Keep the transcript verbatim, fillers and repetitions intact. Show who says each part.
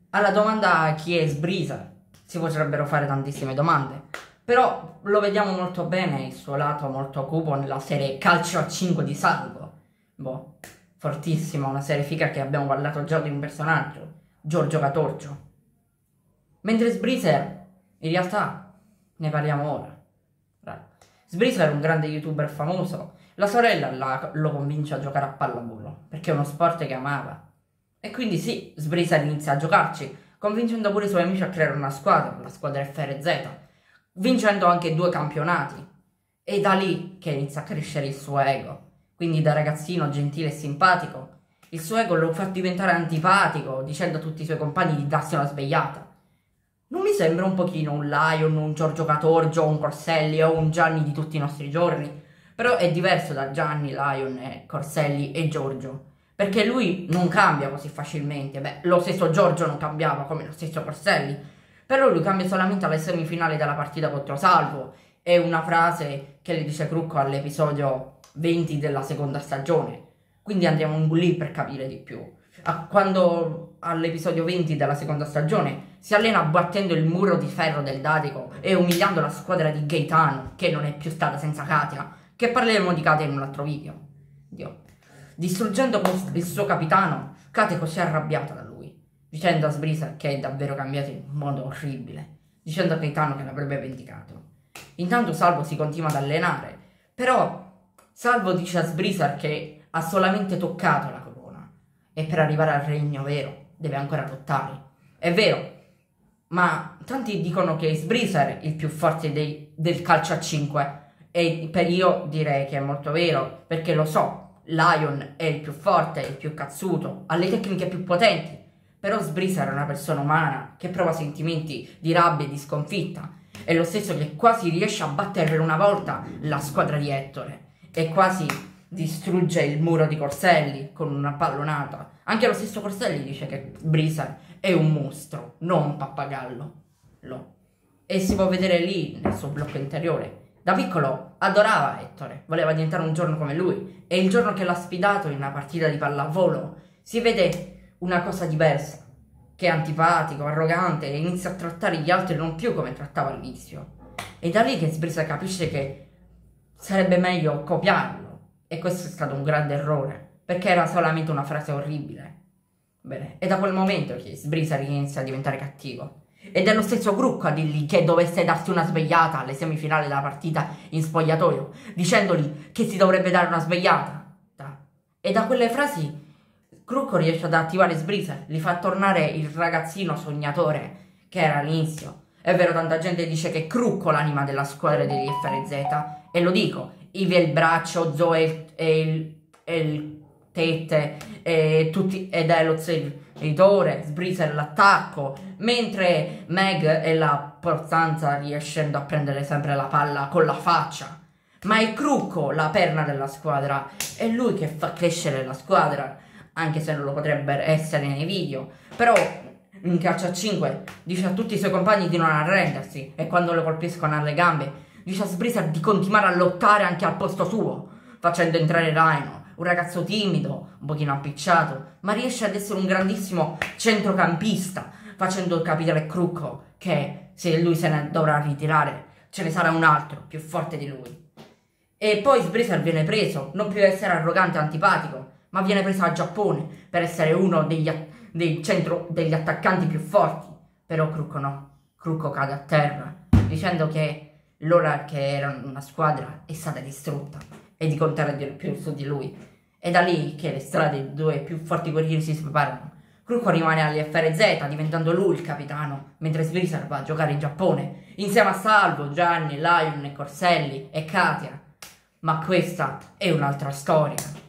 Speaker 1: alla domanda chi è Sbreezer si potrebbero fare tantissime domande, però lo vediamo molto bene il suo lato molto cupo nella serie Calcio a cinque di Salvo. Boh, fortissima, una serie figa che abbiamo parlato già di un personaggio, Giorgio Catorcio. Mentre Sbreezer, in realtà, ne parliamo ora. Sbreezer è un grande youtuber famoso, la sorella la, lo convince a giocare a pallavolo, perché è uno sport che amava. E quindi sì, Sbreezer inizia a giocarci, convincendo pure i suoi amici a creare una squadra, la squadra F R Z, vincendo anche due campionati. È da lì che inizia a crescere il suo ego. Quindi da ragazzino gentile e simpatico, il suo ego lo fa diventare antipatico, dicendo a tutti i suoi compagni di darsi una svegliata. Non mi sembra un pochino un Lion, un Giorgio Catorgio, un Corselli o un Gianni di tutti i nostri giorni? Però è diverso da Gianni, Lion, e Corselli e Giorgio, perché lui non cambia così facilmente. Beh, lo stesso Giorgio non cambiava come lo stesso Corselli, però lui cambia solamente alle semifinali della partita contro Salvo. È una frase che le dice Crucco all'episodio venti della seconda stagione, quindi andiamo lì per capire di più. A quando all'episodio venti della seconda stagione si allena battendo il muro di ferro del Dadico e umiliando la squadra di Gaetano, che non è più stata senza Katia, che parleremo di Katia in un altro video. Dio. Distruggendo il suo capitano, Katia è così arrabbiata da lui, dicendo a Sbreezer che è davvero cambiato in modo orribile, dicendo a Gaetano che l'avrebbe vendicato. Intanto Salvo si continua ad allenare, però Salvo dice a Sbreezer che ha solamente toccato la corona e per arrivare al regno vero deve ancora lottare. È vero, ma tanti dicono che Sbreezer è il più forte dei, del calcio a cinque e per io direi che è molto vero, perché lo so, Lion è il più forte, il più cazzuto, ha le tecniche più potenti, però Sbreezer è una persona umana che prova sentimenti di rabbia e di sconfitta. È lo stesso che quasi riesce a battere per una volta la squadra di Ettore e quasi distrugge il muro di Corselli con una pallonata. Anche lo stesso Corselli dice che Sbreezer è un mostro, non un pappagallo. Lo. E si può vedere lì nel suo blocco interiore. Da piccolo adorava Ettore, voleva diventare un giorno come lui, e il giorno che l'ha sfidato in una partita di pallavolo si vede una cosa diversa, che è antipatico, arrogante e inizia a trattare gli altri non più come trattava all'inizio. E da lì che Sbreezer capisce che sarebbe meglio copiarlo, e questo è stato un grande errore, perché era solamente una frase orribile. Bene, è da quel momento che Sbreezer inizia a diventare cattivo. Ed è lo stesso Crucco a dirgli che dovesse darsi una svegliata alle semifinali della partita in spogliatoio, dicendogli che si dovrebbe dare una svegliata. E da quelle frasi Crucco riesce ad attivare Sbreezer, gli fa tornare il ragazzino sognatore che era all'inizio. È vero, tanta gente dice che Crucco l'anima della squadra degli F R Z, e lo dico, Ivy è il braccio, Zoe è il, è il tette, e tutti, ed è lo zeritore, Sbreezer l'attacco, mentre Meg è la portanza, riuscendo a prendere sempre la palla con la faccia. Ma è Crucco la perna della squadra, è lui che fa crescere la squadra, anche se non lo potrebbe essere nei video. Però in calcio a cinque dice a tutti i suoi compagni di non arrendersi, e quando lo colpiscono alle gambe dice a Sbreezer di continuare a lottare anche al posto suo, facendo entrare Rhino, un ragazzo timido, un pochino appicciato, ma riesce ad essere un grandissimo centrocampista, facendo capire a Crucco che se lui se ne dovrà ritirare ce ne sarà un altro più forte di lui. E poi Sbreezer viene preso, non più essere arrogante e antipatico, ma viene preso a Giappone per essere uno degli, dei centro, degli attaccanti più forti. Però Crucco no, Crucco cade a terra, dicendo che l'ora che era una squadra è stata distrutta e di contare di più su di lui. È da lì che le strade dei due più forti guerrieri si separano. Crucco rimane agli F R Z, diventando lui il capitano, mentre Sbreezer va a giocare in Giappone, insieme a Salvo, Gianni, Lion e Corselli e Katia. Ma questa è un'altra storia.